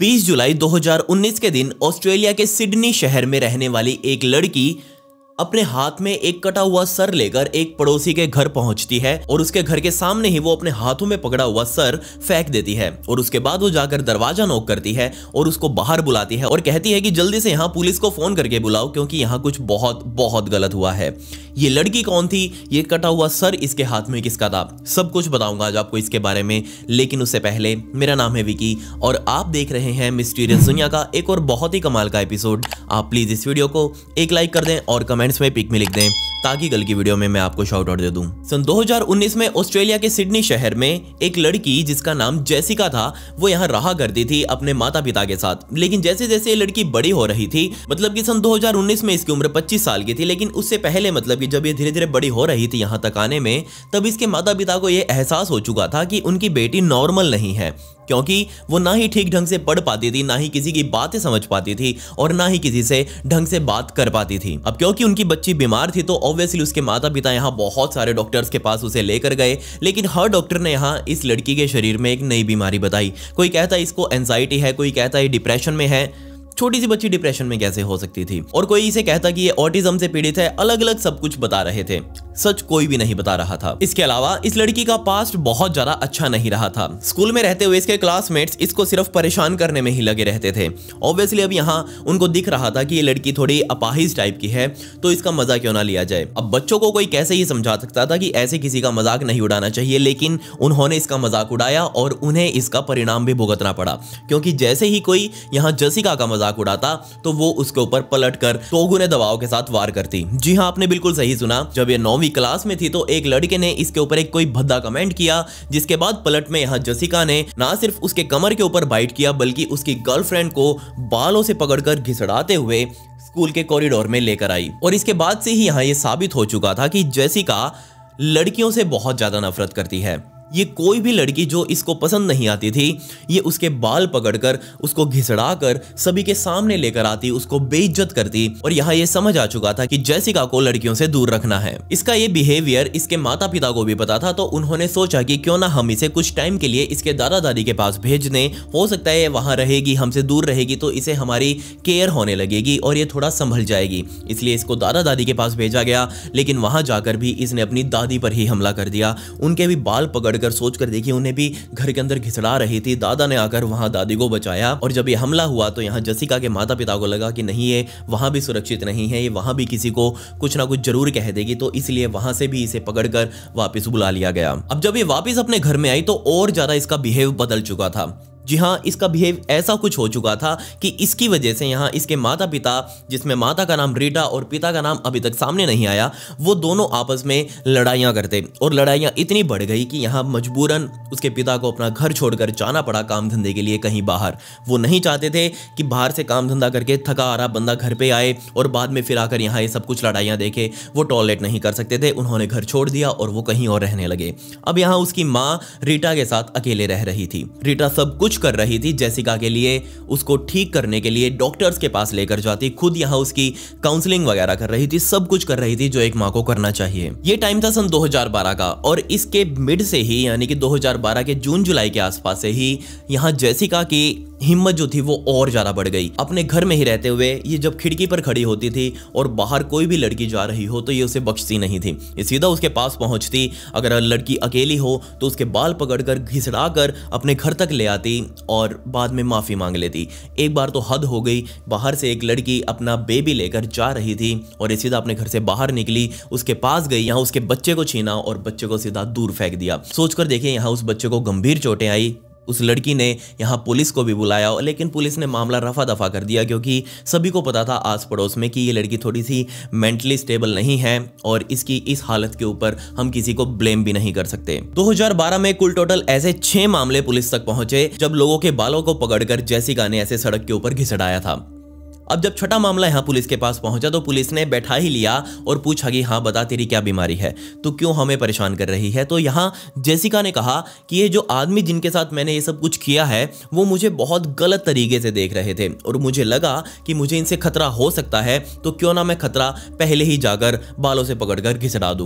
20 जुलाई 2019 के दिन ऑस्ट्रेलिया के सिडनी शहर में रहने वाली एक लड़की अपने हाथ में एक कटा हुआ सर लेकर एक पड़ोसी के घर पहुंचती है और उसके घर के सामने ही वो अपने हाथों में पकड़ा हुआ सर फेंक देती है और उसके बाद वो जाकर दरवाजा नॉक करती है और उसको बाहर बुलाती है और कहती है कि जल्दी से यहाँ पुलिस को फोन करके बुलाओ क्योंकि यहाँ कुछ बहुत बहुत गलत हुआ है। ये लड़की कौन थी, ये कटा हुआ सर इसके हाथ में किसका था, सब कुछ बताऊंगा आज आपको इसके बारे में। लेकिन उससे पहले मेरा नाम है विकी और आप देख रहे हैं मिस्टीरियस दुनिया का एक और बहुत ही कमाल का एपिसोड। आप प्लीज इस वीडियो को एक लाइक कर दें और कमेंट्स में पिक में लिख दें ताकि कल की वीडियो में मैं आपको शाउट आउट दे दूं। सन 2019 में ऑस्ट्रेलिया के सिडनी शहर में एक लड़की जिसका नाम जेसिका था वो यहाँ रहा करती थी अपने माता पिता के साथ। लेकिन जैसे जैसे ये लड़की बड़ी हो रही थी, मतलब कि सन 2019 में इसकी उम्र 25 साल की थी, लेकिन उससे पहले मतलब कि जब ये धीरे धीरे बड़ी हो रही थी यहाँ तक आने में, तब इसके माता पिता को ये एहसास हो चुका था कि उनकी बेटी नॉर्मल नहीं है, क्योंकि वो ना ही ठीक ढंग से पढ़ पाती थी, ना ही किसी की बातें समझ पाती थी और ना ही किसी से ढंग से बात कर पाती थी। अब क्योंकि उनकी बच्ची बीमार थी तो ऑब्वियसली उसके माता पिता यहाँ बहुत सारे डॉक्टर्स के पास उसे लेकर गए, लेकिन हर डॉक्टर ने यहाँ इस लड़की के शरीर में एक नई बीमारी बताई। कोई कहता है इसको एंजाइटी है, कोई कहता है डिप्रेशन में है। छोटी सी बच्ची डिप्रेशन में कैसे हो सकती थी, और कोई इसे कहता कि ये ऑटिज्म से पीड़ित है। अलग अलग सब कुछ बता रहे थे, सच कोई भी नहीं बता रहा था। इसके अलावा इस लड़की का पास्ट बहुत ज्यादा अच्छा नहीं रहा था। स्कूल में रहते हुए इसके क्लासमेट्स इसको सिर्फ परेशान करने में ही लगे रहते थे। ऑब्वियसली अब यहाँ उनको दिख रहा था कि ये लड़की थोड़ी अपाहिज टाइप की है, तो इसका मजाक क्यों ना लिया जाए। अब बच्चों को कोई कैसे ही समझा सकता था कि ऐसे किसी का मजाक नहीं उड़ाना चाहिए, लेकिन उन्होंने इसका मजाक उड़ाया और उन्हें इसका परिणाम भी भुगतना पड़ा, क्योंकि जैसे ही कोई यहाँ जेसिका का मजाक उड़ाता तो वो उसके ऊपर पलटकर चौगुने दबाव के साथ वार करती। जी हाँ, आपने बिल्कुल सही सुना। जब ये 9वीं क्लास में थी तो एक लड़के ने इसके ऊपर एक कोई भद्दा कमेंट किया, जिसके बाद पलट में यहाँ जेसिका ने ना सिर्फ उसके कमर के ऊपर बाइट किया बल्कि उसकी गर्लफ्रेंड को बालों से पकड़कर घिसड़ाते हुए स्कूल के कॉरिडोर में लेकर आई। और इसके बाद से ही यहाँ ये साबित हो चुका था कि जेसिका लड़कियों से बहुत ज्यादा नफरत करती है। ये कोई भी लड़की जो इसको पसंद नहीं आती थी, ये उसके बाल पकड़कर उसको घिसड़ाकर सभी के सामने लेकर आती, उसको बेइज्जत करती। और यहाँ ये समझ आ चुका था कि जेसिका को लड़कियों से दूर रखना है। इसका ये बिहेवियर इसके माता पिता को भी पता था, तो उन्होंने सोचा कि क्यों ना हम इसे कुछ टाइम के लिए इसके दादा दादी के पास भेज दें। हो सकता है वहां रहेगी, हमसे दूर रहेगी, तो इसे हमारी केयर होने लगेगी और ये थोड़ा संभल जाएगी। इसलिए इसको दादा दादी के पास भेजा गया, लेकिन वहां जाकर भी इसने अपनी दादी पर ही हमला कर दिया। उनके भी बाल पकड़ सोच कर देखिए, उन्हें भी घर के अंदर घिसड़ा रही थी। दादा ने आकर वहां दादी को बचाया और जब ये हमला हुआ तो यहाँ जेसिका के माता पिता को लगा कि नहीं, ये वहां भी सुरक्षित नहीं है, ये वहां भी किसी को कुछ ना कुछ जरूर कह देगी, तो इसलिए वहां से भी इसे पकड़कर वापस बुला लिया गया। अब जब ये वापस अपने घर में आई तो और ज्यादा इसका बिहेव बदल चुका था। जी हाँ, इसका बिहेव ऐसा कुछ हो चुका था कि इसकी वजह से यहाँ इसके माता पिता, जिसमें माता का नाम रीटा और पिता का नाम अभी तक सामने नहीं आया, वो दोनों आपस में लड़ाइयाँ करते और लड़ाइयाँ इतनी बढ़ गई कि यहाँ मजबूरन उसके पिता को अपना घर छोड़कर जाना पड़ा काम धंधे के लिए कहीं बाहर। वो नहीं चाहते थे कि बाहर से काम धंधा करके थका आ रहा बंदा घर पे आए और बाद में फिर आकर यहाँ ये सब कुछ लड़ाइयाँ देखे। वो टॉलरेट नहीं कर सकते थे, उन्होंने घर छोड़ दिया और वो कहीं और रहने लगे। अब यहाँ उसकी माँ रीटा के साथ अकेले रह रही थी। रीटा सब कुछ कर रही थी जेसिका के लिए, उसको ठीक करने के लिए डॉक्टर्स के पास लेकर जाती, खुद यहाँ उसकी काउंसलिंग वगैरह कर रही थी, सब कुछ कर रही थी जो एक माँ को करना चाहिए। ये टाइम था सन 2012 का और इसके मिड से ही यानी कि 2012 के जून जुलाई के आसपास से ही यहाँ जेसिका की हिम्मत जो थी वो और ज्यादा बढ़ गई। अपने घर में ही रहते हुए ये जब खिड़की पर खड़ी होती थी और बाहर कोई भी लड़की जा रही हो तो ये उसे बख्शती नहीं थी, ये सीधा उसके पास पहुंचती। अगर लड़की अकेली हो तो उसके बाल पकड़कर घिसड़ाकर अपने घर तक ले आती और बाद में माफी मांग लेती। एक बार तो हद हो गई, बाहर से एक लड़की अपना बेबी लेकर जा रही थी और ये सीधा अपने घर से बाहर निकली, उसके पास गई, यहाँ उसके बच्चे को छीना और बच्चे को सीधा दूर फेंक दिया। सोचकर देखिए, यहाँ उस बच्चे को गंभीर चोटें आई। उस लड़की ने यहाँ पुलिस को भी बुलाया, लेकिन पुलिस ने मामला रफा दफा कर दिया क्योंकि सभी को पता था आस पड़ोस में कि ये लड़की थोड़ी सी मेंटली स्टेबल नहीं है और इसकी इस हालत के ऊपर हम किसी को ब्लेम भी नहीं कर सकते। 2012 में कुल टोटल ऐसे 6 मामले पुलिस तक पहुंचे जब लोगों के बालों को पकड़कर जेसिका ने ऐसे सड़क के ऊपर घिसड़ाया था। अब जब छठा मामला यहाँ पुलिस के पास पहुंचा तो पुलिस ने बैठा ही लिया और पूछा कि हाँ बता, तेरी क्या बीमारी है, तो क्यों हमें परेशान कर रही है। तो यहाँ जेसिका ने कहा कि ये जो आदमी जिनके साथ मैंने ये सब कुछ किया है वो मुझे बहुत गलत तरीके से देख रहे थे और मुझे लगा कि मुझे इनसे खतरा हो सकता है, तो क्यों ना मैं खतरा पहले ही जाकर बालों से पकड़कर घिसड़ा दूं।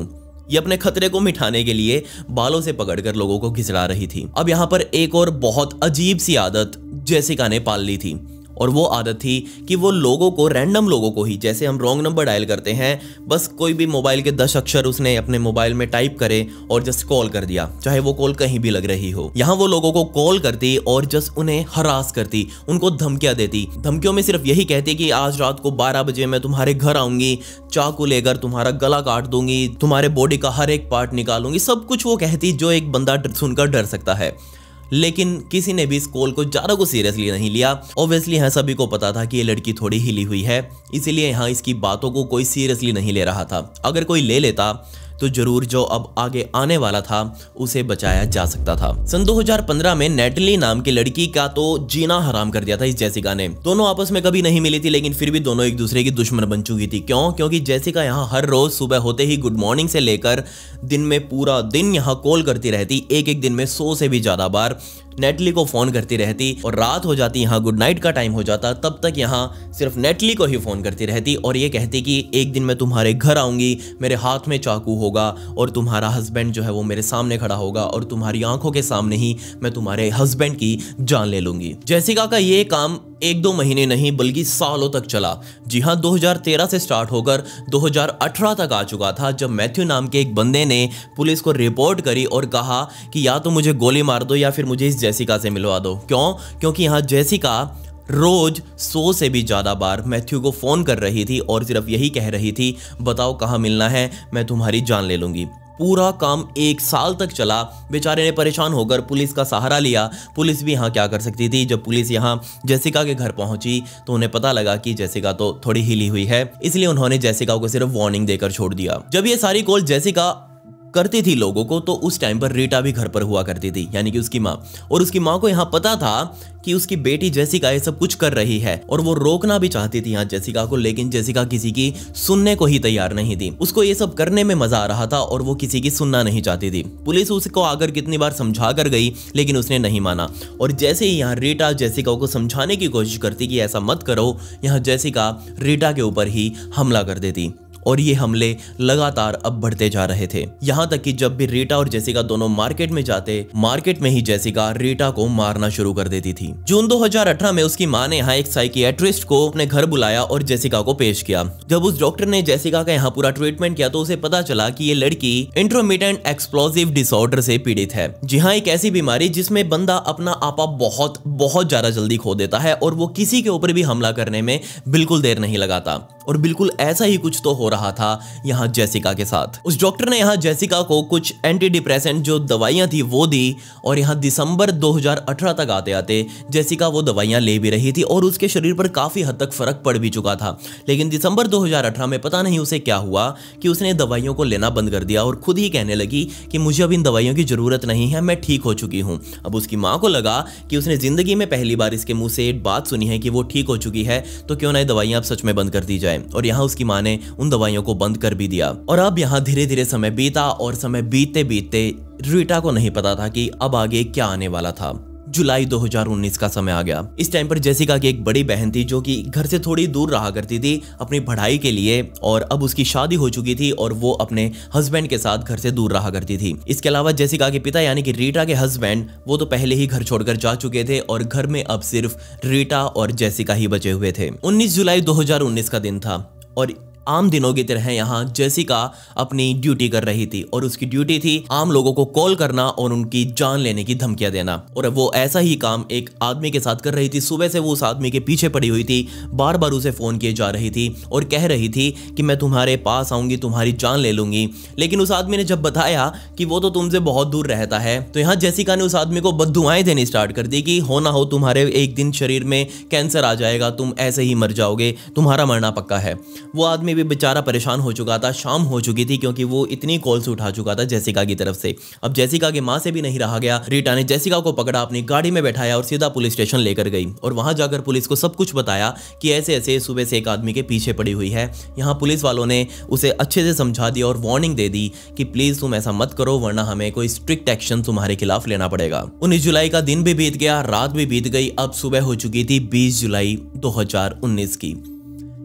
ये अपने खतरे को मिटाने के लिए बालों से पकड़कर लोगों को घिसड़ा रही थी। अब यहाँ पर एक और बहुत अजीब सी आदत जेसिका ने पाल ली थी, और वो आदत थी कि वो लोगों को, रैंडम लोगों को ही, जैसे हम रॉन्ग नंबर डायल करते हैं, बस कोई भी मोबाइल के 10 अक्षर उसने अपने मोबाइल में टाइप करे और जस्ट कॉल कर दिया, चाहे वो कॉल कहीं भी लग रही हो। यहाँ वो लोगों को कॉल करती और जस्ट उन्हें हरास करती, उनको धमकियां देती। धमकियों में सिर्फ यही कहती कि आज रात को 12 बजे मैं तुम्हारे घर आऊंगी, चाकू लेकर तुम्हारा गला काट दूंगी, तुम्हारे बॉडी का हर एक पार्ट निकालूंगी। सब कुछ वो कहती जो एक बंदा सुनकर डर सकता है। लेकिन किसी ने भी इस कॉल को ज़्यादा को सीरियसली नहीं लिया। ऑब्वियसली यहाँ सभी को पता था कि ये लड़की थोड़ी हिली हुई है, इसीलिए यहाँ इसकी बातों को कोई सीरियसली नहीं ले रहा था। अगर कोई ले लेता तो जरूर जो अब आगे आने वाला था उसे बचाया जा सकता था। सन 2015 में नेटली नाम की लड़की का तो जीना हराम कर दिया था इस जेसिका ने। दोनों आपस में कभी नहीं मिली थी, लेकिन फिर भी दोनों एक दूसरे की दुश्मन बन चुकी थी। क्यों? क्योंकि जेसिका यहाँ हर रोज सुबह होते ही गुड मॉर्निंग से लेकर दिन में पूरा दिन यहाँ कॉल करती रहती, एक दिन में 100 से भी ज्यादा बार नेटली को फोन करती रहती, और रात हो जाती, यहाँ गुड नाइट का टाइम हो जाता, तब तक यहाँ सिर्फ नेटली को ही फोन करती रहती और ये कहती कि एक दिन मैं तुम्हारे घर आऊंगी, मेरे हाथ में चाकू होगा और तुम्हारा हस्बैंड जो है वो मेरे सामने खड़ा होगा और तुम्हारी आंखों के सामने ही मैं तुम्हारे हस्बैंड की जान ले लूंगी। जेसिका का ये काम 1-2 महीने नहीं बल्कि सालों तक चला। जी हाँ, 2013 से स्टार्ट होकर 2018 तक आ चुका था, जब मैथ्यू नाम के एक बंदे ने पुलिस को रिपोर्ट करी और कहा कि या तो मुझे गोली मार दो या फिर मुझे इस जेसिका से मिलवा दो। क्यों? क्योंकि यहाँ जेसिका रोज 100 से भी ज्यादा बार मैथ्यू को फोन कर रही थी और सिर्फ यही कह रही थी, बताओ कहाँ मिलना है, मैं तुम्हारी जान ले लूंगी। पूरा काम 1 साल तक चला। बेचारे ने परेशान होकर पुलिस का सहारा लिया। पुलिस भी यहाँ क्या कर सकती थी? जब पुलिस यहाँ जेसिका के घर पहुंची तो उन्हें पता लगा कि जेसिका तो थोड़ी हिली हुई है, इसलिए उन्होंने जेसिका को सिर्फ वार्निंग देकर छोड़ दिया। जब ये सारी कॉल जेसिका करती थी लोगों को, तो उस टाइम पर रीटा भी घर पर हुआ करती थी, यानी कि उसकी माँ। और उसकी माँ को यहाँ पता था कि उसकी बेटी जेसिका ये सब कुछ कर रही है और वो रोकना भी चाहती थी यहाँ जेसिका को, लेकिन जेसिका किसी की सुनने को ही तैयार नहीं थी। उसको ये सब करने में मजा आ रहा था और वो किसी की सुनना नहीं चाहती थी। पुलिस उसको आकर कितनी बार समझा कर गई, लेकिन उसने नहीं माना। और जैसे ही यहाँ रीटा जेसिका को समझाने की कोशिश करती कि ऐसा मत करो, यहाँ जेसिका रीटा के ऊपर ही हमला कर देती और ये हमले लगातार अब बढ़ते जा रहे थे। यहाँ तक कि जब भी रीटा और जेसिका दोनों मार्केट में जाते, मार्केट में ही जेसिका रीटा को मारना शुरू कर देती थी। जून 2018 में उसकी माँ ने यहाँ एक साइकियाट्रिस्ट को अपने घर बुलाया और जेसिका को पेश किया। जब उस डॉक्टर ने जेसिका का यहाँ पूरा ट्रीटमेंट किया तो उसे पता चला कि ये लड़की इंटरमिटेंट एक्सप्लोसिव डिसऑर्डर से पीड़ित है। जी हाँ, एक ऐसी बीमारी जिसमें बंदा अपना आपा बहुत ज्यादा जल्दी खो देता है और वो किसी के ऊपर भी हमला करने में बिल्कुल देर नहीं लगाता। और बिल्कुल ऐसा ही कुछ तो हो रहा था यहाँ जेसिका के साथ। उस डॉक्टर ने यहाँ जेसिका को कुछ एंटी डिप्रेसेंट जो दवाइयाँ थी वो दी, और यहाँ दिसंबर 2018 तक आते आते जेसिका वो दवाइयाँ ले भी रही थी और उसके शरीर पर काफ़ी हद तक फर्क पड़ भी चुका था। लेकिन दिसंबर 2018 में पता नहीं उसे क्या हुआ कि उसने दवाइयों को लेना बंद कर दिया और खुद ही कहने लगी कि मुझे अब इन दवाइयों की ज़रूरत नहीं है, मैं ठीक हो चुकी हूँ। अब उसकी माँ को लगा कि उसने ज़िंदगी में पहली बार इसके मुँह से एक बात सुनी है कि वो ठीक हो चुकी है, तो क्यों ना ये दवाइयाँ अब सच में बंद कर दी जाए। और यहाँ उसकी माँ ने उन दवाइयों को बंद कर भी दिया। और अब यहाँ धीरे धीरे समय बीता और समय बीतते बीतते रीटा को नहीं पता था कि अब आगे क्या आने वाला था। जुलाई 2019 का समय आ गया। इस टाइम पर जेसिका की एक बड़ी बहन थी जो कि घर से थोड़ी दूर रहा करती थी अपनी पढ़ाई के लिए, और अब उसकी शादी हो चुकी थी और वो अपने हस्बैंड के साथ घर से दूर रहा करती थी। इसके अलावा जेसिका के पिता यानी कि रीटा के हस्बैंड वो तो पहले ही घर छोड़कर जा चुके थे और घर में अब सिर्फ रीटा और जेसिका ही बचे हुए थे। 19 जुलाई 2019 का दिन था और आम दिनों की तरह यहाँ जेसिका अपनी ड्यूटी कर रही थी और उसकी ड्यूटी थी आम लोगों को कॉल करना और उनकी जान लेने की धमकियां देना। और वो ऐसा ही काम एक आदमी के साथ कर रही थी। सुबह से वो उस आदमी के पीछे पड़ी हुई थी, बार बार उसे फोन किए जा रही थी और कह रही थी कि मैं तुम्हारे पास आऊंगी, तुम्हारी जान ले लूंगी। लेकिन उस आदमी ने जब बताया कि वो तो तुमसे बहुत दूर रहता है, तो यहाँ जेसिका ने उस आदमी को बद्दुआएं देनी स्टार्ट कर दी कि हो ना हो तुम्हारे एक दिन शरीर में कैंसर आ जाएगा, तुम ऐसे ही मर जाओगे, तुम्हारा मरना पक्का है। वो आदमी भी बेचारा परेशान हो चुका था, शाम हो चुकी थी क्योंकि वो इतनी कॉल्स उठा चुका था जेसिका की तरफ से। अब जेसिका की मां से भी नहीं रहा गया। रीटा ने जेसिका को पकड़ा, अपनी गाड़ी में बैठाया और सीधा पुलिस स्टेशन लेकर गई और वहां जाकर पुलिस को सब कुछ बताया कि ऐसे ऐसे सुबह से एक आदमी के पीछे पड़ी हुई है। यहाँ पुलिस वालों ने उसे अच्छे से समझा दिया और वार्निंग दे दी कि प्लीज तुम ऐसा मत करो वरना हमें कोई स्ट्रिक्ट एक्शन तुम्हारे खिलाफ लेना पड़ेगा। 19 जुलाई का दिन भी बीत गया, रात भी बीत गई। अब सुबह हो चुकी थी 20 जुलाई 2019 की।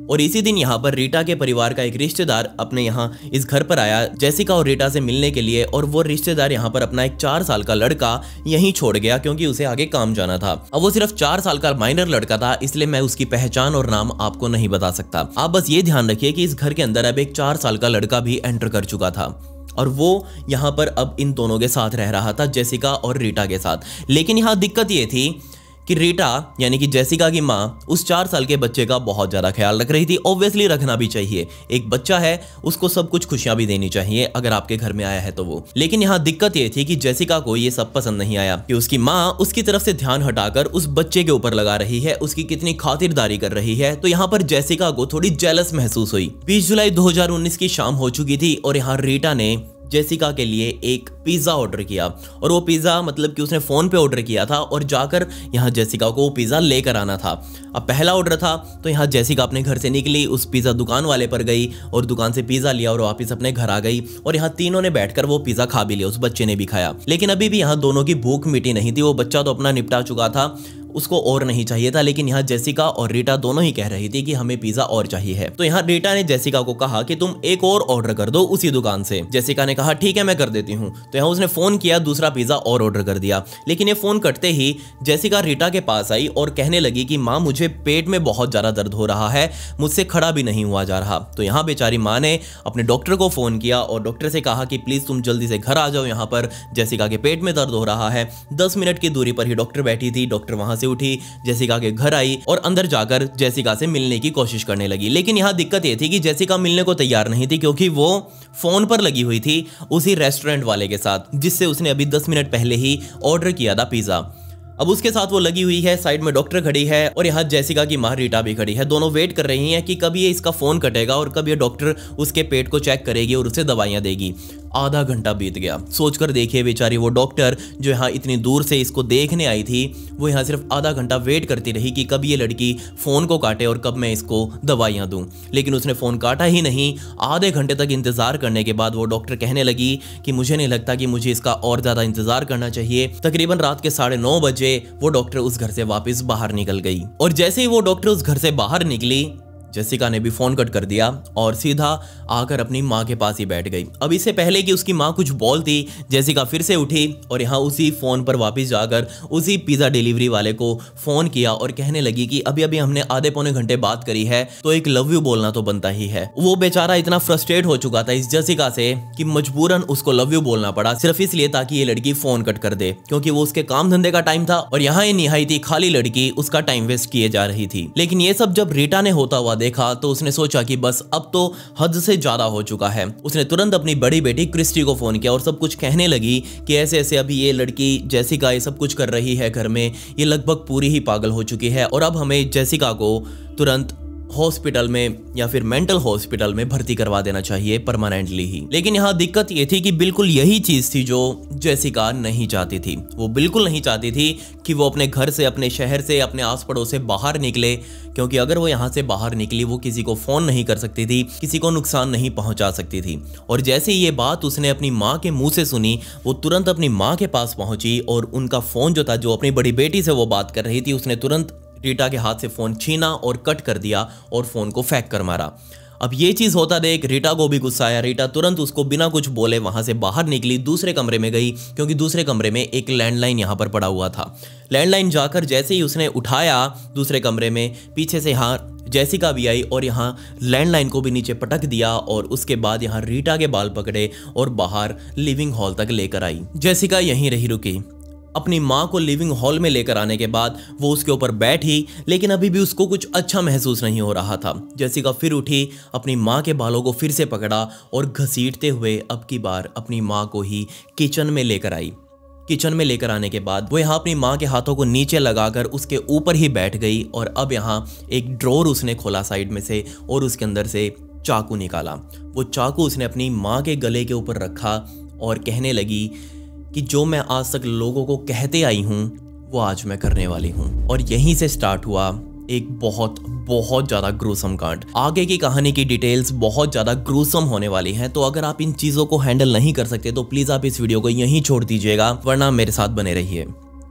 और इसी दिन यहाँ पर रीटा के परिवार का एक रिश्तेदार अपने यहाँ इस घर पर आया जेसिका और रीटा से मिलने के लिए, और वो रिश्तेदार यहाँ पर अपना एक 4 साल का लड़का यहीं छोड़ गया क्योंकि उसे आगे काम जाना था। अब वो सिर्फ 4 साल का माइनर लड़का था, इसलिए मैं उसकी पहचान और नाम आपको नहीं बता सकता। आप बस ये ध्यान रखिए कि इस घर के अंदर अब एक 4 साल का लड़का भी एंटर कर चुका था और वो यहाँ पर अब इन दोनों के साथ रह रहा था, जेसिका और रीटा के साथ। लेकिन यहाँ दिक्कत ये थी कि रीटा यानी कि जेसिका की माँ उस 4 साल के बच्चे का बहुत ज़्यादा ख्याल रख रही थी। ऑब्वियसली रखना भी चाहिए, एक बच्चा है, उसको सब कुछ खुशियां भी देनी चाहिए अगर आपके घर में आया है तो वो। लेकिन यहाँ दिक्कत ये थी कि जेसिका को ये सब पसंद नहीं आया कि उसकी माँ उसकी तरफ से ध्यान हटाकर उस बच्चे के ऊपर लगा रही है, उसकी कितनी खातिरदारी कर रही है। तो यहाँ पर जेसिका को थोड़ी जेलस महसूस हुई। 20 जुलाई 2019 की शाम हो चुकी थी और यहाँ रीटा ने जेसिका के लिए एक पिज़्ज़ा ऑर्डर किया, और वो पिज़्ज़ा मतलब कि उसने फ़ोन पे ऑर्डर किया था और जाकर यहाँ जेसिका को वो पिज़्ज़ा लेकर आना था। अब पहला ऑर्डर था तो यहाँ जेसिका अपने घर से निकली, उस पिज़्ज़ा दुकान वाले पर गई और दुकान से पिज़्ज़ा लिया और वापस अपने घर आ गई, और यहाँ तीनों ने बैठकर वो पिज़्ज़ा खा भी लिया, उस बच्चे ने भी खाया। लेकिन अभी भी यहाँ दोनों की भूख मिटी नहीं थी। वो बच्चा तो अपना निपटा चुका था, उसको और नहीं चाहिए था, लेकिन यहाँ जेसिका और रीटा दोनों ही कह रही थी कि हमें पिज़्ज़ा और चाहिए है। तो यहाँ रीटा ने जेसिका को कहा कि तुम एक और ऑर्डर कर दो उसी दुकान से। जेसिका ने कहा ठीक है मैं कर देती हूँ। तो यहाँ उसने फोन किया, दूसरा पिज़्ज़ा और ऑर्डर कर दिया। लेकिन ये फोन करते ही जेसिका रीटा के पास आई और कहने लगी कि माँ मुझे पेट में बहुत ज़्यादा दर्द हो रहा है, मुझसे खड़ा भी नहीं हुआ जा रहा। तो यहाँ बेचारी माँ ने अपने डॉक्टर को फ़ोन किया और डॉक्टर से कहा कि प्लीज़ तुम जल्दी से घर आ जाओ, यहाँ पर जेसिका के पेट में दर्द हो रहा है। 10 मिनट की दूरी पर ही डॉक्टर बैठी थी। डॉक्टर वहाँ से उठी, जेसिका के घर आई और अंदर जाकर जेसिका से मिलने की कोशिश करने लगी। लेकिन यहाँ दिक्कत ये थी कि जेसिका मिलने को तैयार नहीं थी क्योंकि वो फोन पर लगी हुई थी उसी रेस्टोरेंट वाले के साथ जिससे उसने अभी 10 मिनट पहले ही ऑर्डर किया था पिज़्ज़ा। अब उसके साथ वो लगी हुई है, साइड में डॉक्टर खड़ी है और यहाँ जेसिका की माँ रीटा भी खड़ी है। दोनों वेट कर रही हैं कि कब ये इसका फोन कटेगा और कब ये डॉक्टर उसके पेट को चेक करेगी और उसे दवाइयाँ देगी। आधा घंटा बीत गया। सोचकर देखिए बेचारी वो डॉक्टर जो यहाँ इतनी दूर से इसको देखने आई थी, वो यहाँ सिर्फ आधा घंटा वेट करती रही कि कब ये लड़की फ़ोन को काटे और कब मैं इसको दवाइयाँ दूँ। लेकिन उसने फ़ोन काटा ही नहीं। आधे घंटे तक इंतज़ार करने के बाद वो डॉक्टर कहने लगी कि मुझे नहीं लगता कि मुझे इसका और ज़्यादा इंतज़ार करना चाहिए। तकरीबन रात के 9:30 बजे वो डॉक्टर उस घर से वापस बाहर निकल गई। और जैसे ही वो डॉक्टर उस घर से बाहर निकली, जेसिका ने भी फोन कट कर दिया और सीधा आकर अपनी माँ के पास ही बैठ गई। अब इससे पहले कि उसकी माँ कुछ बोलती, जेसिका फिर से उठी और यहाँ उसी फ़ोन पर वापस जाकर उसी पिज़्ज़ा डिलीवरी वाले को फ़ोन किया और कहने लगी कि अभी अभी हमने आधे पौने घंटे बात करी है तो एक लव यू बोलना तो बनता ही है। वो बेचारा इतना फ्रस्ट्रेट हो चुका था इस जेसिका से कि मजबूरन उसको लव यू बोलना पड़ा, सिर्फ इसलिए ताकि ये लड़की फ़ोन कट कर दे, क्योंकि वो उसके काम धंधे का टाइम था और यहाँ ये निहायती खाली लड़की उसका टाइम वेस्ट किए जा रही थी। लेकिन ये सब जब रीटा ने होता हुआ देखा तो उसने सोचा कि बस अब तो हद से ज्यादा हो चुका है। उसने तुरंत अपनी बड़ी बेटी क्रिस्टी को फोन किया और सब कुछ कहने लगी कि ऐसे ऐसे अभी ये लड़की जेसिका ये सब कुछ कर रही है घर में, ये लगभग पूरी ही पागल हो चुकी है और अब हमें जेसिका को तुरंत हॉस्पिटल में या फिर मेंटल हॉस्पिटल में भर्ती करवा देना चाहिए परमानेंटली ही। लेकिन यहाँ दिक्कत ये थी कि बिल्कुल यही चीज थी जो जेसिका नहीं चाहती थी। वो बिल्कुल नहीं चाहती थी कि वो अपने घर से, अपने शहर से, अपने आस पड़ोस से बाहर निकले, क्योंकि अगर वो यहाँ से बाहर निकली वो किसी को फोन नहीं कर सकती थी, किसी को नुकसान नहीं पहुंचा सकती थी। और जैसे ही ये बात उसने अपनी माँ के मुंह से सुनी, वो तुरंत अपनी माँ के पास पहुंची और उनका फोन जो था, जो अपनी बड़ी बेटी से वो बात कर रही थी, उसने तुरंत रीटा के हाथ से फोन छीना और कट कर दिया और फोन को फेंक कर मारा। अब ये चीज होता देख रीटा को भी गुस्सा आया। रीटा तुरंत उसको बिना कुछ बोले वहां से बाहर निकली, दूसरे कमरे में गई, क्योंकि दूसरे कमरे में एक लैंडलाइन यहाँ पर पड़ा हुआ था। लैंडलाइन जाकर जैसे ही उसने उठाया दूसरे कमरे में, पीछे से यहाँ जेसिका भी आई और यहाँ लैंडलाइन को भी नीचे पटक दिया और उसके बाद यहाँ रीटा के बाल पकड़े और बाहर लिविंग हॉल तक लेकर आई। जेसिका यहीं रही रुकी। अपनी माँ को लिविंग हॉल में लेकर आने के बाद वो उसके ऊपर बैठी, लेकिन अभी भी उसको कुछ अच्छा महसूस नहीं हो रहा था। जेसिका फिर उठी, अपनी माँ के बालों को फिर से पकड़ा और घसीटते हुए अब की बार अपनी माँ को ही किचन में लेकर आई। किचन में लेकर आने के बाद वो यहाँ अपनी माँ के हाथों को नीचे लगाकर उसके ऊपर ही बैठ गई और अब यहाँ एक ड्रॉर उसने खोला साइड में से और उसके अंदर से चाकू निकाला। वो चाकू उसने अपनी माँ के गले के ऊपर रखा और कहने लगी कि जो मैं आज तक लोगों को कहते आई हूँ वो आज मैं करने वाली हूँ। और यहीं से स्टार्ट हुआ एक बहुत बहुत ज़्यादा ग्रूसम कांड। आगे की कहानी की डिटेल्स बहुत ज़्यादा ग्रूसम होने वाली हैं, तो अगर आप इन चीज़ों को हैंडल नहीं कर सकते तो प्लीज़ आप इस वीडियो को यहीं छोड़ दीजिएगा, वरना मेरे साथ बने रहिए।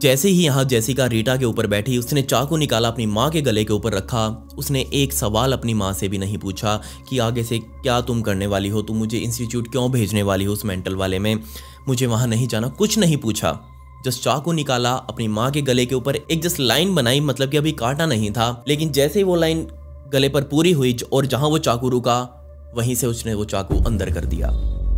जैसे ही यहाँ जेसिका रीटा के ऊपर बैठी, उसने चाकू निकाला, अपनी माँ के गले के ऊपर रखा। उसने एक सवाल अपनी माँ से भी नहीं पूछा कि आगे से क्या तुम करने वाली हो, तुम मुझे इंस्टीट्यूट क्यों भेजने वाली हो, उस मेंटल वाले में, मुझे वहाँ नहीं जाना, कुछ नहीं पूछा। जस्ट चाकू निकाला, अपनी माँ के गले के ऊपर एक जस्ट लाइन बनाई, मतलब कि अभी काटा नहीं था, लेकिन जैसे ही वो लाइन गले पर पूरी हुई और जहाँ वो चाकू रुका वहीं से उसने वो चाकू अंदर कर दिया।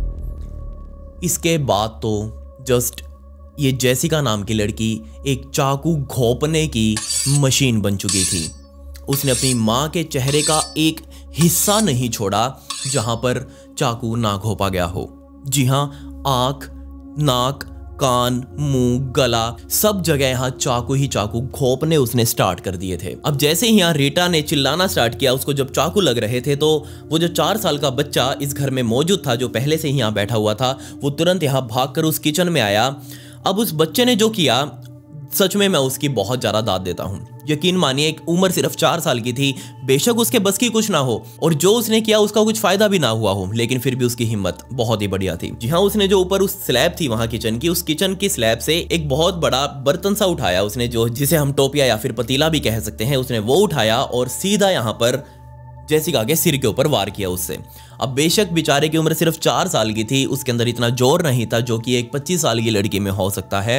इसके बाद तो जस्ट ये जेसिका नाम की लड़की एक चाकू घोंपने की मशीन बन चुकी थी। उसने अपनी माँ के चेहरे का एक हिस्सा नहीं छोड़ा जहां पर चाकू ना घोंपा गया हो। जी हाँ, आंख, नाक, कान, मुंह, गला, सब जगह यहाँ चाकू ही चाकू घोंपने उसने स्टार्ट कर दिए थे। अब जैसे ही यहाँ रीटा ने चिल्लाना स्टार्ट किया, उसको जब चाकू लग रहे थे, तो वो जो 4 साल का बच्चा इस घर में मौजूद था, जो पहले से ही यहाँ बैठा हुआ था, वो तुरंत यहाँ भागकर उस किचन में आया। अब उस बच्चे ने जो किया, सच में मैं उसकी बहुत ज़्यादा दाद देता हूँ। यकीन मानिए, एक उम्र सिर्फ 4 साल की थी, बेशक उसके बस की कुछ ना हो और जो उसने किया उसका कुछ फायदा भी ना हुआ हो, लेकिन फिर भी उसकी हिम्मत बहुत ही बढ़िया थी। जी हाँ, उसने जो ऊपर उस स्लैब थी वहाँ किचन की, उस किचन की स्लैब से एक बहुत बड़ा बर्तन सा उठाया उसने, जो जिसे हम टोपिया या फिर पतीला भी कह सकते हैं, उसने वो उठाया और सीधा यहाँ पर जेसिका के सिर के ऊपर वार किया उससे। अब बेशक बेचारे की उम्र सिर्फ 4 साल की थी, उसके अंदर इतना जोर नहीं था जो कि एक 25 साल की लड़की में हो सकता है।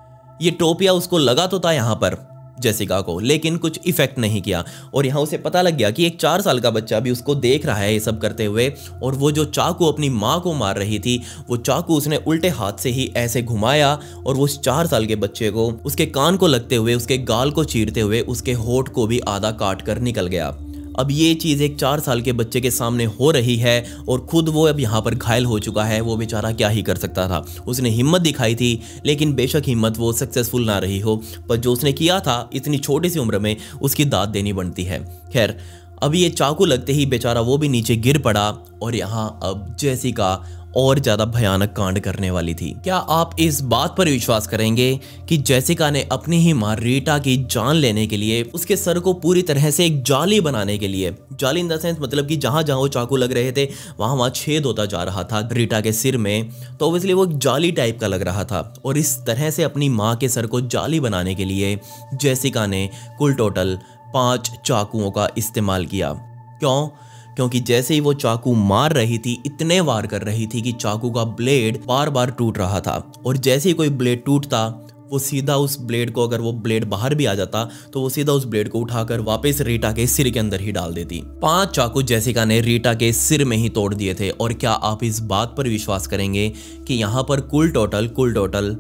ये टोपिया उसको लगा तो था यहाँ पर जेसिका को, लेकिन कुछ इफेक्ट नहीं किया। और यहाँ उसे पता लग गया कि एक 4 साल का बच्चा भी उसको देख रहा है ये सब करते हुए। और वो जो चाकू अपनी माँ को मार रही थी, वो चाकू उसने उल्टे हाथ से ही ऐसे घुमाया और वो उस 4 साल के बच्चे को, उसके कान को लगते हुए, उसके गाल को चीरते हुए, उसके होठ को भी आधा काट कर निकल गया। अब ये चीज़ एक 4 साल के बच्चे के सामने हो रही है और खुद वो अब यहाँ पर घायल हो चुका है। वो बेचारा क्या ही कर सकता था। उसने हिम्मत दिखाई थी, लेकिन बेशक हिम्मत वो सक्सेसफुल ना रही हो, पर जो उसने किया था इतनी छोटी सी उम्र में, उसकी दाद देनी बनती है। खैर, अभी ये चाकू लगते ही बेचारा वो भी नीचे गिर पड़ा और यहाँ अब जेसिका और ज़्यादा भयानक कांड करने वाली थी। क्या आप इस बात पर विश्वास करेंगे कि जेसिका ने अपनी ही माँ रीटा की जान लेने के लिए, उसके सर को पूरी तरह से एक जाली बनाने के लिए, जाली इन द सेंस मतलब कि जहाँ जहाँ वो चाकू लग रहे थे वहाँ छेद होता जा रहा था रीटा के सिर में, तो ऑब्वियसली वो जाली टाइप का लग रहा था। और इस तरह से अपनी माँ के सर को जाली बनाने के लिए जेसिका ने कुल टोटल 5 चाकुओं का इस्तेमाल किया। क्यों? क्योंकि जैसे ही वो चाकू मार रही थी, इतने वार कर रही थी कि चाकू का ब्लेड बार बार टूट रहा था। और जैसे ही कोई ब्लेड टूटता, वो सीधा उस ब्लेड को, अगर वो ब्लेड बाहर भी आ जाता तो वो सीधा उस ब्लेड को उठाकर वापस रीटा के सिर के अंदर ही डाल देती। 5 चाकू जेसिका ने रीटा के सिर में ही तोड़ दिए थे। और क्या आप इस बात पर विश्वास करेंगे कि यहाँ पर कुल टोटल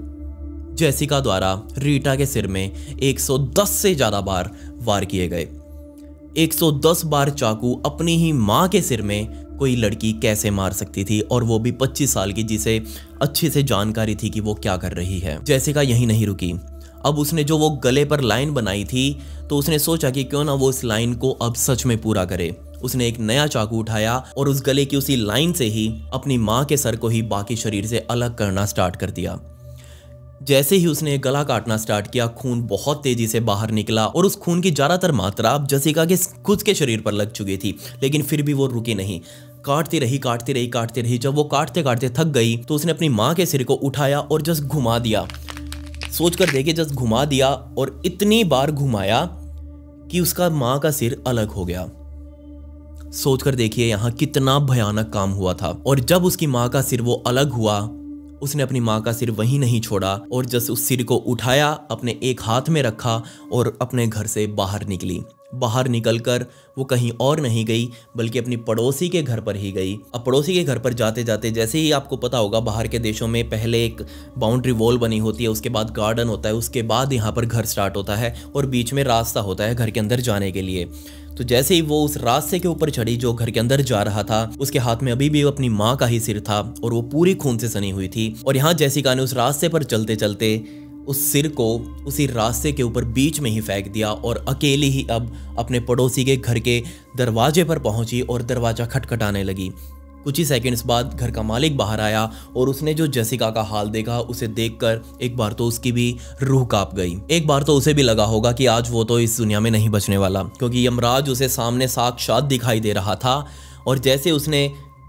जेसिका द्वारा रीटा के सिर में 110 से ज्यादा बार वार किए गए। 110 बार चाकू अपनी ही माँ के सिर में कोई लड़की कैसे मार सकती थी, और वो भी 25 साल की, जिसे अच्छे से जानकारी थी कि वो क्या कर रही है। जेसिका यहीं नहीं रुकी। अब उसने जो वो गले पर लाइन बनाई थी, तो उसने सोचा कि क्यों ना वो इस लाइन को अब सच में पूरा करे। उसने एक नया चाकू उठाया और उस गले की उसी लाइन से ही अपनी माँ के सर को ही बाकी शरीर से अलग करना स्टार्ट कर दिया। जैसे ही उसने गला काटना स्टार्ट किया, खून बहुत तेजी से बाहर निकला और उस खून की ज्यादातर मात्रा अब जेसिका के खुद के शरीर पर लग चुकी थी, लेकिन फिर भी वो रुकी नहीं। काटती रही। जब वो काटते काटते थक गई तो उसने अपनी माँ के सिर को उठाया और जस्ट घुमा दिया। सोचकर देखिए, जस्ट घुमा दिया और इतनी बार घुमाया कि उसका माँ का सिर अलग हो गया। सोचकर देखिए यहाँ कितना भयानक काम हुआ था। और जब उसकी माँ का सिर वो अलग हुआ, उसने अपनी माँ का सिर वहीं नहीं छोड़ा और जस्ट उस सिर को उठाया, अपने एक हाथ में रखा और अपने घर से बाहर निकली। बाहर निकलकर वो कहीं और नहीं गई, बल्कि अपनी पड़ोसी के घर पर ही गई। अब पड़ोसी के घर पर जाते जाते, जैसे ही आपको पता होगा बाहर के देशों में पहले एक बाउंड्री वॉल बनी होती है, उसके बाद गार्डन होता है, उसके बाद यहाँ पर घर स्टार्ट होता है और बीच में रास्ता होता है घर के अंदर जाने के लिए। तो जैसे ही वो उस रास्ते के ऊपर चढ़ी जो घर के अंदर जा रहा था, उसके हाथ में अभी भी अपनी माँ का ही सिर था और वो पूरी खून से सनी हुई थी। और यहाँ जेसिका ने उस रास्ते पर चलते चलते उस सिर को उसी रास्ते के ऊपर बीच में ही फेंक दिया और अकेली ही अब अपने पड़ोसी के घर के दरवाजे पर पहुंची और दरवाजा खटखटाने लगी। कुछ ही सेकंड्स बाद घर का मालिक बाहर आया और उसने जो जेसिका का हाल देखा, उसे देखकर एक बार तो उसकी भी रूह कांप गई। एक बार तो उसे भी लगा होगा कि आज वो तो इस दुनिया में नहीं बचने वाला, क्योंकि यमराज उसे सामने साक्षात दिखाई दे रहा था। और जैसे उसने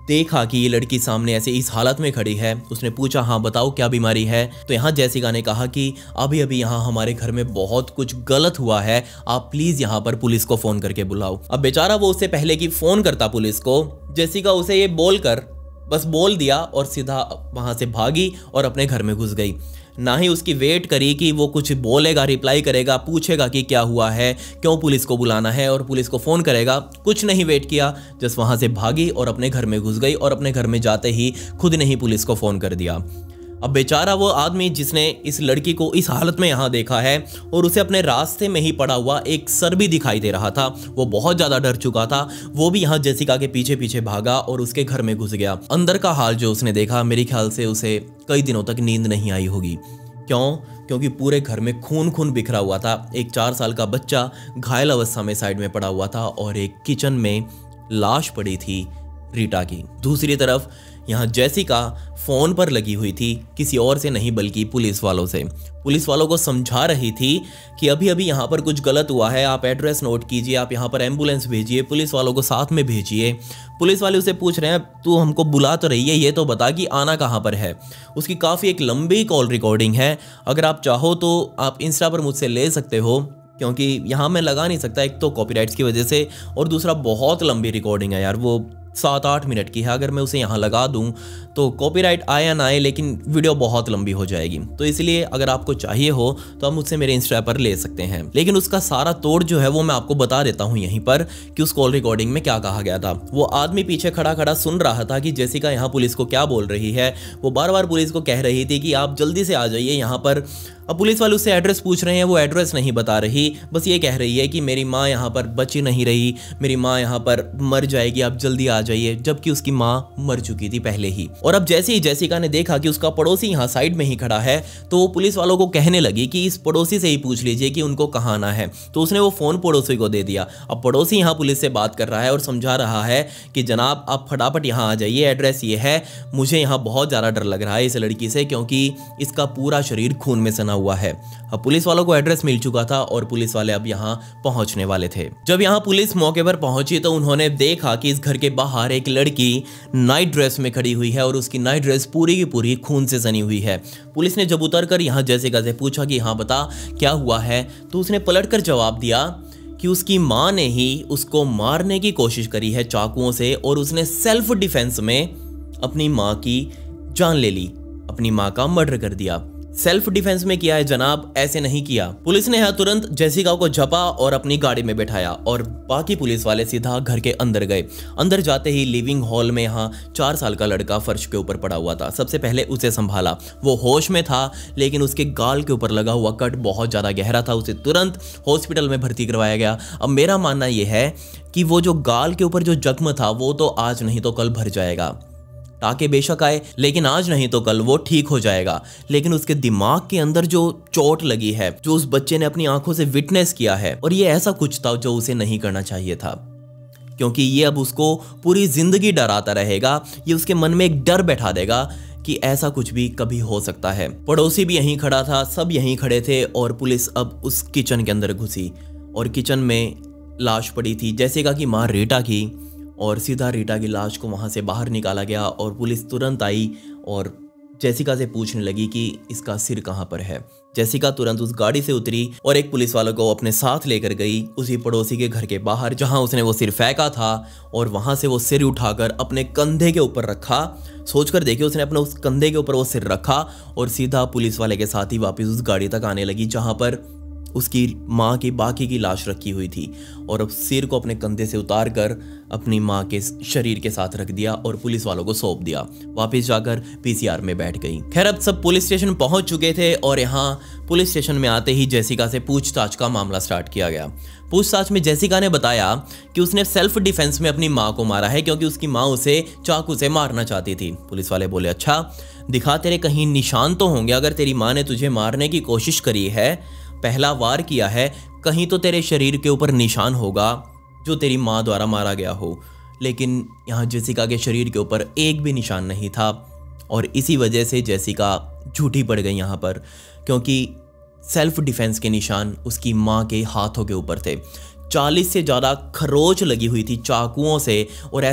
देखा कि ये लड़की सामने ऐसे इस हालत में खड़ी है, उसने पूछा हाँ बताओ क्या बीमारी है। तो यहाँ जेसिका ने कहा कि अभी अभी यहाँ हमारे घर में बहुत कुछ गलत हुआ है, आप प्लीज यहाँ पर पुलिस को फोन करके बुलाओ। अब बेचारा वो उससे पहले कि फोन करता पुलिस को, जेसिका उसे ये बोलकर बस बोल दिया और सीधा वहां से भागी और अपने घर में घुस गई। ना ही उसकी वेट करी कि वो कुछ बोलेगा, रिप्लाई करेगा, पूछेगा कि क्या हुआ है, क्यों पुलिस को बुलाना है और पुलिस को फ़ोन करेगा, कुछ नहीं वेट किया, जस्ट वहाँ से भागी और अपने घर में घुस गई और अपने घर में जाते ही खुद ने ही पुलिस को फ़ोन कर दिया। अब बेचारा वो आदमी जिसने इस लड़की को इस हालत में यहाँ देखा है और उसे अपने रास्ते में ही पड़ा हुआ एक सर भी दिखाई दे रहा था, वो बहुत ज़्यादा डर चुका था। वो भी यहाँ जेसिका के पीछे पीछे भागा और उसके घर में घुस गया। अंदर का हाल जो उसने देखा, मेरे ख्याल से उसे कई दिनों तक नींद नहीं आई होगी। क्यों? क्योंकि पूरे घर में खून खून बिखरा हुआ था। एक 4 साल का बच्चा घायल अवस्था में साइड में पड़ा हुआ था और एक किचन में लाश पड़ी थी रीटा की। दूसरी तरफ यहाँ जेसिका फोन पर लगी हुई थी, किसी और से नहीं बल्कि पुलिस वालों से। पुलिस वालों को समझा रही थी कि अभी अभी यहाँ पर कुछ गलत हुआ है, आप एड्रेस नोट कीजिए, आप यहाँ पर एम्बुलेंस भेजिए, पुलिस वालों को साथ में भेजिए। पुलिस वाले उसे पूछ रहे हैं तू हमको बुला तो रही है, ये तो बता कि आना कहाँ पर है। उसकी काफ़ी एक लंबी कॉल रिकॉर्डिंग है, अगर आप चाहो तो आप इंस्टा पर मुझसे ले सकते हो, क्योंकि यहाँ मैं लगा नहीं सकता, एक तो कॉपीराइट्स की वजह से और दूसरा बहुत लंबी रिकॉर्डिंग है यार, वो 7-8 मिनट की है। अगर मैं उसे यहाँ लगा दूँ तो कॉपीराइट आए या ना आए, लेकिन वीडियो बहुत लंबी हो जाएगी। तो इसलिए अगर आपको चाहिए हो तो आप मुझसे मेरे इंस्टा पर ले सकते हैं। लेकिन उसका सारा तोड़ जो है वो मैं आपको बता देता हूँ यहीं पर कि उस कॉल रिकॉर्डिंग में क्या कहा गया था। वो आदमी पीछे खड़ा खड़ा सुन रहा था कि जेसिका यहाँ पुलिस को क्या बोल रही है। वो बार बार पुलिस को कह रही थी कि आप जल्दी से आ जाइए यहाँ पर। अब पुलिस वाले उससे एड्रेस पूछ रहे हैं, वो एड्रेस नहीं बता रही, बस ये कह रही है कि मेरी माँ यहाँ पर बच नहीं रही, मेरी माँ यहाँ पर मर जाएगी, आप जल्दी आ जाइए, जबकि उसकी माँ मर चुकी थी पहले ही। और अब जैसे ही जेसिका ने देखा कि उसका पड़ोसी यहाँ साइड में ही खड़ा है, तो वो पुलिस वालों को कहने लगी कि इस पड़ोसी से ही पूछ लीजिए कि उनको कहाँ आना है। तो उसने वो फ़ोन पड़ोसी को दे दिया। अब पड़ोसी यहाँ पुलिस से बात कर रहा है और समझा रहा है कि जनाब आप फटाफट यहाँ आ जाइए, एड्रेस ये है, मुझे यहाँ बहुत ज़्यादा डर लग रहा है इस लड़की से, क्योंकि इसका पूरा शरीर खून में सना हुआ है। अब पुलिस वालों को एड्रेस मिल चुका था और पुलिस वाले अब यहाँ पहुंचने वाले थे। जब यहाँ पुलिस मौके पर पहुंची तो उन्होंने देखा कि इस घर के बाहर एक लड़की नाइट ड्रेस में खड़ी हुई है और उसकी नाइट ड्रेस पूरी की पूरी खून से सनी हुई है। पुलिस ने जब उतरकर यहाँ जेसिका से पूछा कि हाँ बता क्या हुआ है, तो उसने पलटकर जवाब दिया कि उसकी माँ ने ही उसको मारने की कोशिश करी है चाकुओं से और उसने सेल्फ डिफेंस में अपनी माँ की जान ले ली, अपनी माँ का मर्डर कर दिया। सेल्फ डिफेंस में किया है जनाब, ऐसे नहीं किया। पुलिस ने यहाँ तुरंत जेसिका को झपा और अपनी गाड़ी में बैठाया और बाकी पुलिस वाले सीधा घर के अंदर गए। अंदर जाते ही लिविंग हॉल में यहाँ 4 साल का लड़का फर्श के ऊपर पड़ा हुआ था। सबसे पहले उसे संभाला, वो होश में था लेकिन उसके गाल के ऊपर लगा हुआ कट बहुत ज़्यादा गहरा था। उसे तुरंत हॉस्पिटल में भर्ती करवाया गया। अब मेरा मानना यह है कि वो जो गाल के ऊपर जो जख्म था वो तो आज नहीं तो कल भर जाएगा। टाके बेशक आए लेकिन आज नहीं तो कल वो ठीक हो जाएगा। लेकिन उसके दिमाग के अंदर जो चोट लगी है, जो उस बच्चे ने अपनी आंखों से विटनेस किया है, और ये ऐसा कुछ था जो उसे नहीं करना चाहिए था, क्योंकि ये अब उसको पूरी जिंदगी डराता रहेगा। ये उसके मन में एक डर बैठा देगा कि ऐसा कुछ भी कभी हो सकता है। पड़ोसी भी यहीं खड़ा था, सब यहीं खड़े थे और पुलिस अब उस किचन के अंदर घुसी और किचन में लाश पड़ी थी जेसिका की माँ रीटा की, और सीधा रीटा की लाश को वहाँ से बाहर निकाला गया और पुलिस तुरंत आई और जेसिका से पूछने लगी कि इसका सिर कहाँ पर है। जेसिका तुरंत उस गाड़ी से उतरी और एक पुलिस वालों को अपने साथ लेकर गई उसी पड़ोसी के घर के बाहर, जहाँ उसने वो सिर फेंका था, और वहाँ से वो सिर उठाकर अपने कंधे के ऊपर रखा। सोचकर देखिए, उसने अपने उस कंधे के ऊपर वो सिर रखा और सीधा पुलिस वाले के साथ ही वापस उस गाड़ी तक आने लगी जहाँ पर उसकी माँ की बाकी की लाश रखी हुई थी, और अब सिर को अपने कंधे से उतार कर अपनी माँ के शरीर के साथ रख दिया और पुलिस वालों को सौंप दिया। वापस जाकर पीसीआर में बैठ गई। खैर, अब सब पुलिस स्टेशन पहुंच चुके थे और यहाँ पुलिस स्टेशन में आते ही जेसिका से पूछताछ का मामला स्टार्ट किया गया। पूछताछ में जेसिका ने बताया कि उसने सेल्फ डिफेंस में अपनी माँ को मारा है क्योंकि उसकी माँ उसे चाकू से मारना चाहती थी। पुलिस वाले बोले अच्छा दिखा, तेरे कहीं निशान तो होंगे, अगर तेरी माँ ने तुझे मारने की कोशिश करी है, पहला वार किया है, कहीं तो तेरे शरीर के ऊपर निशान होगा जो तेरी माँ द्वारा मारा गया हो। लेकिन यहाँ जेसिका के शरीर के ऊपर एक भी निशान नहीं था और इसी वजह से जेसिका झूठी पड़ गई यहाँ पर, क्योंकि सेल्फ डिफेंस के निशान उसकी माँ के हाथों के ऊपर थे। 40 से ज़्यादा खरोच लगी हुई थी चाकुओं से, और ऐसा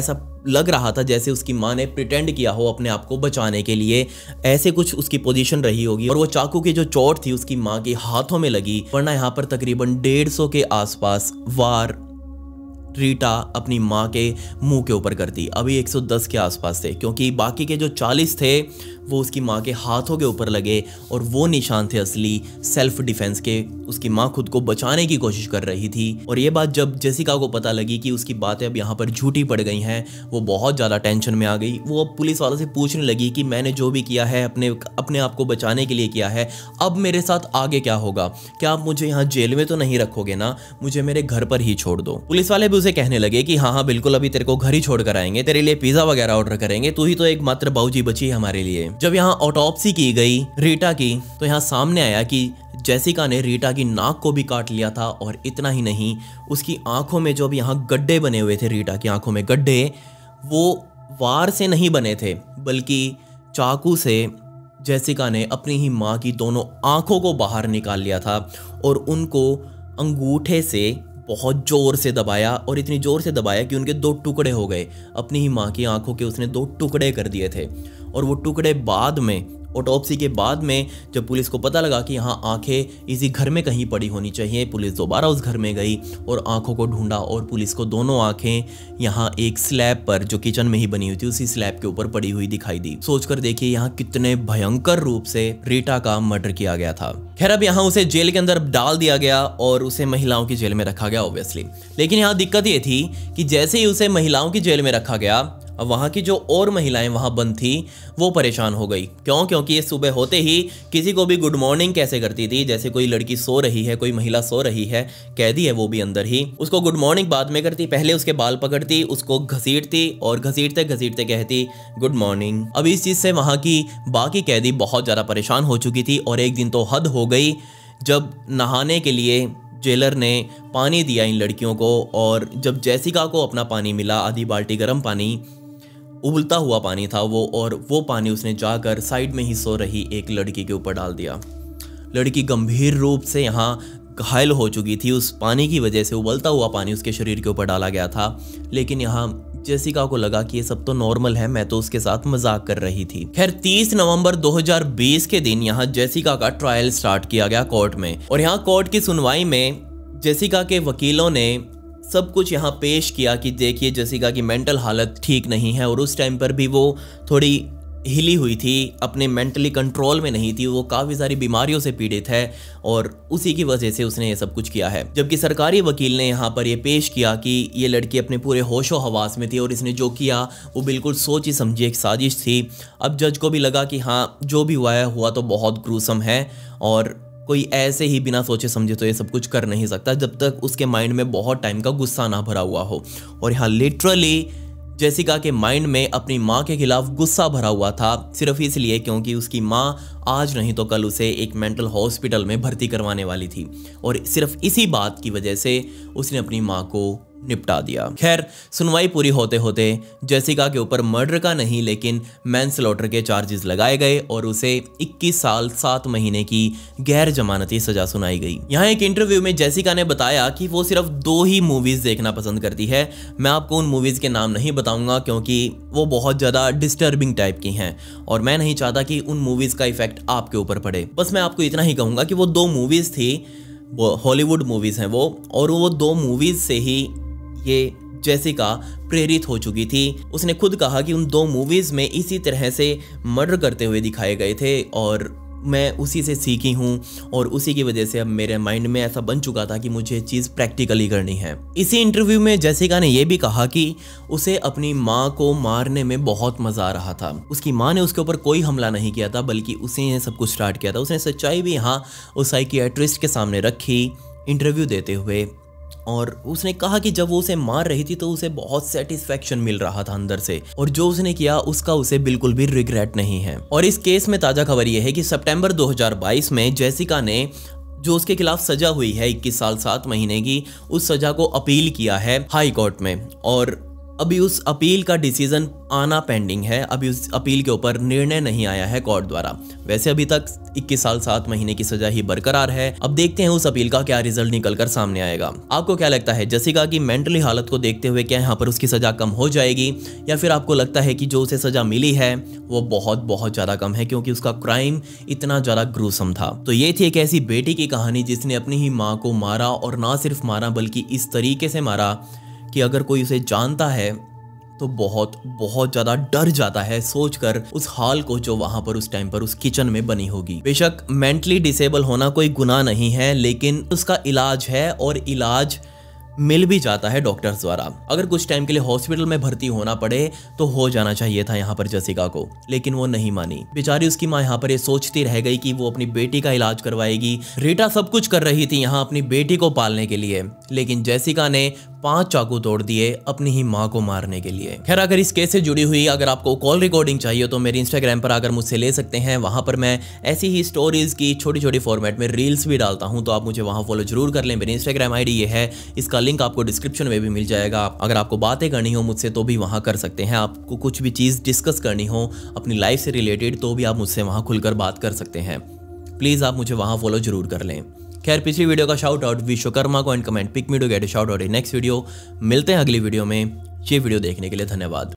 लग रहा था जैसे उसकी माँ ने प्रिटेंड किया हो अपने आप को बचाने के लिए, ऐसे कुछ उसकी पोजीशन रही होगी। और वो चाकू की जो चोट थी उसकी माँ के हाथों में लगी, वरना यहाँ पर तकरीबन 150 के आसपास वार रीटा अपनी माँ के मुंह के ऊपर करती। अभी 110 के आसपास थे, क्योंकि बाकी के जो 40 थे वो उसकी माँ के हाथों के ऊपर लगे, और वो निशान थे असली सेल्फ डिफेंस के। उसकी माँ खुद को बचाने की कोशिश कर रही थी। और ये बात जब जेसिका को पता लगी कि उसकी बातें अब यहाँ पर झूठी पड़ गई हैं, वो बहुत ज़्यादा टेंशन में आ गई। वो अब पुलिस वालों से पूछने लगी कि मैंने जो भी किया है अपने आप को बचाने के लिए किया है, अब मेरे साथ आगे क्या होगा? क्या आप मुझे यहाँ जेल में तो नहीं रखोगे ना? मुझे मेरे घर पर ही छोड़ दो। पुलिस वाले भी उसे कहने लगे कि हाँ बिल्कुल, अभी तेरे को घर ही छोड़ कर आएंगे, तेरे लिए पिज्जा वगैरह ऑर्डर करेंगे, तू ही तो एक मात्र बाऊजी बची है हमारे लिए। जब यहाँ ऑटोप्सी की गई रीटा की, तो यहाँ सामने आया कि जेसिका ने रीटा की नाक को भी काट लिया था। और इतना ही नहीं, उसकी आंखों में जो भी यहाँ गड्ढे बने हुए थे, रीटा की आंखों में गड्ढे, वो वार से नहीं बने थे, बल्कि चाकू से जेसिका ने अपनी ही माँ की दोनों आंखों को बाहर निकाल लिया था और उनको अंगूठे से बहुत जोर से दबाया, और इतनी जोर से दबाया कि उनके 2 टुकड़े हो गए। अपनी ही माँ की आंखों के उसने 2 टुकड़े कर दिए थे। और वो टुकड़े बाद में, ऑटोप्सी के बाद में, जब पुलिस को पता लगा कि यहाँ आंखें इसी घर में कहीं पड़ी होनी चाहिए, पुलिस दोबारा उस घर में गई और आंखों को ढूंढा, और पुलिस को दोनों आंखें यहाँ एक स्लैब पर, जो किचन में ही बनी हुई थी, उसी स्लैब के ऊपर पड़ी हुई दिखाई दी। सोचकर देखिए यहाँ कितने भयंकर रूप से रीटा का मर्डर किया गया था। खैर, अब यहाँ उसे जेल के अंदर डाल दिया गया और उसे महिलाओं की जेल में रखा गया ऑब्वियसली। लेकिन यहाँ दिक्कत ये थी कि जैसे ही उसे महिलाओं की जेल में रखा गया, अब वहाँ की जो और महिलाएं वहाँ बंद थी वो परेशान हो गई। क्यों? क्योंकि ये सुबह होते ही किसी को भी गुड मॉर्निंग कैसे करती थी, जैसे कोई लड़की सो रही है, कोई महिला सो रही है, कैदी है वो भी अंदर ही, उसको गुड मॉर्निंग बाद में करती, पहले उसके बाल पकड़ती, उसको घसीटती और घसीटते घसीटते कहती गुड मॉर्निंग। अब इस चीज़ से वहाँ की बाकी कैदी बहुत ज़्यादा परेशान हो चुकी थी। और एक दिन तो हद हो गई जब नहाने के लिए जेलर ने पानी दिया इन लड़कियों को, और जब जेसिका को अपना पानी मिला, आधी बाल्टी गर्म पानी, उबलता हुआ पानी था वो, और वो पानी उसने जाकर साइड में ही सो रही एक लड़की के ऊपर डाल दिया। लड़की गंभीर रूप से यहाँ घायल हो चुकी थी, उस पानी की वजह से उबलता हुआ पानी उसके शरीर के ऊपर डाला गया था। लेकिन यहाँ जेसिका को लगा कि ये सब तो नॉर्मल है, मैं तो उसके साथ मजाक कर रही थी। खैर, 30 नवंबर 2020 के दिन यहाँ जेसिका का ट्रायल स्टार्ट किया गया कोर्ट में। और यहाँ कोर्ट की सुनवाई में जेसिका के वकीलों ने सब कुछ यहाँ पेश किया कि देखिए जेसिका की मेंटल हालत ठीक नहीं है, और उस टाइम पर भी वो थोड़ी हिली हुई थी, अपने मेंटली कंट्रोल में नहीं थी, वो काफ़ी सारी बीमारियों से पीड़ित है और उसी की वजह से उसने ये सब कुछ किया है। जबकि सरकारी वकील ने यहाँ पर ये पेश किया कि ये लड़की अपने पूरे होशो हवास में थी और इसने जो किया वो बिल्कुल सोची समझी एक साजिश थी। अब जज को भी लगा कि हाँ, जो भी हुआ तो बहुत ग्रूसम है, और कोई ऐसे ही बिना सोचे समझे तो ये सब कुछ कर नहीं सकता जब तक उसके माइंड में बहुत टाइम का गुस्सा ना भरा हुआ हो। और यहाँ लिटरली जेसिका के माइंड में अपनी माँ के खिलाफ गुस्सा भरा हुआ था, सिर्फ इसलिए क्योंकि उसकी माँ आज नहीं तो कल उसे एक मेंटल हॉस्पिटल में भर्ती करवाने वाली थी, और सिर्फ इसी बात की वजह से उसने अपनी माँ को निपटा दिया। खैर, सुनवाई पूरी होते होते जेसिका के ऊपर मर्डर का नहीं लेकिन मैनस्लॉटर के चार्जेस लगाए गए और उसे 21 साल 7 महीने की गैर जमानती सजा सुनाई गई। यहाँ एक इंटरव्यू में जेसिका ने बताया कि वो सिर्फ 2 ही मूवीज देखना पसंद करती है। मैं आपको उन मूवीज के नाम नहीं बताऊंगा क्योंकि वो बहुत ज्यादा डिस्टर्बिंग टाइप की हैं और मैं नहीं चाहता कि उन मूवीज का इफेक्ट आपके ऊपर पड़े। बस मैं आपको इतना ही कहूंगा कि वो 2 मूवीज थी, वो हॉलीवुड मूवीज हैं वो, और वो 2 मूवीज से ही ये जेसिका प्रेरित हो चुकी थी। उसने खुद कहा कि उन 2 मूवीज में इसी तरह से मर्डर करते हुए दिखाए गए थे और मैं उसी से सीखी हूँ और उसी की वजह से अब मेरे माइंड में ऐसा बन चुका था कि मुझे चीज़ प्रैक्टिकली करनी है। इसी इंटरव्यू में जेसिका ने यह भी कहा कि उसे अपनी माँ को मारने में बहुत मज़ा आ रहा था। उसकी माँ ने उसके ऊपर कोई हमला नहीं किया था बल्कि उसी ने सब कुछ स्टार्ट किया था। उसने सच्चाई भी यहाँ उस साइकियाट्रिस्ट के सामने रखी इंटरव्यू देते हुए, और उसने कहा कि जब वो उसे मार रही थी तो उसे बहुत सेटिस्फेक्शन मिल रहा था अंदर से, और जो उसने किया उसका उसे बिल्कुल भी रिग्रेट नहीं है। और इस केस में ताज़ा खबर यह है कि सितंबर 2022 में जेसिका ने जो उसके खिलाफ सजा हुई है 21 साल 7 महीने की, उस सजा को अपील किया है हाई कोर्ट में। और अभी उस अपील का डिसीजन आना पेंडिंग है, अभी उस अपील के ऊपर निर्णय नहीं आया है कोर्ट द्वारा। वैसे अभी तक 21 साल 7 महीने की सजा ही बरकरार है। अब देखते हैं उस अपील का क्या रिजल्ट निकलकर सामने आएगा। आपको क्या लगता है, जेसिका की मेंटली हालत को देखते हुए क्या यहाँ पर उसकी सजा कम हो जाएगी, या फिर आपको लगता है कि जो उसे सजा मिली है वो बहुत बहुत ज्यादा कम है क्योंकि उसका क्राइम इतना ज्यादा ग्रूसम था। तो ये थी एक ऐसी बेटी की कहानी जिसने अपनी ही माँ को मारा, और ना सिर्फ मारा बल्कि इस तरीके से मारा कि अगर कोई उसे जानता है तो बहुत बहुत ज्यादा डर जाता है सोचकर उस हाल को जो वहां पर उस टाइम पर उस किचन में बनी होगी। बेशक मेंटली डिसेबल होना कोई गुनाह नहीं है, लेकिन उसका इलाज है और इलाज मिल भी जाता है डॉक्टर्स द्वारा। अगर कुछ टाइम के लिए हॉस्पिटल में भर्ती होना पड़े तो हो जाना चाहिए था यहाँ पर जेसिका को, लेकिन वो नहीं मानी। बेचारी उसकी माँ यहाँ पर ये सोचती रह गई कि वो अपनी बेटी का इलाज करवाएगी। रीटा सब कुछ कर रही थी यहाँ अपनी बेटी को पालने के लिए, लेकिन जेसिका ने 5 चाकू तोड़ दिए अपनी ही माँ को मारने के लिए। खैर, अगर इस केस से जुड़ी हुई अगर आपको कॉल रिकॉर्डिंग चाहिए तो मेरे इंस्टाग्राम पर आकर मुझसे ले सकते हैं। वहां पर मैं ऐसी ही स्टोरीज की छोटी छोटी फॉर्मेट में रील्स भी डालता हूं, तो आप मुझे वहां फॉलो जरूर कर लें। मेरी इंस्टाग्राम आईडी ये है, इसका लिंक आपको डिस्क्रिप्शन में भी मिल जाएगा। अगर आपको बातें करनी हो मुझसे तो भी वहां कर सकते हैं। आपको कुछ भी चीज़ डिस्कस करनी हो अपनी लाइफ से रिलेटेड तो भी आप मुझसे वहां खुलकर बात कर सकते हैं। प्लीज़ आप मुझे वहां फॉलो जरूर कर लें। खैर, पिछली वीडियो का शाउट आउट विश्वकर्मा को and comment pick me to get a shout out in next video. मिलते हैं अगली वीडियो में। ये वीडियो देखने के लिए धन्यवाद।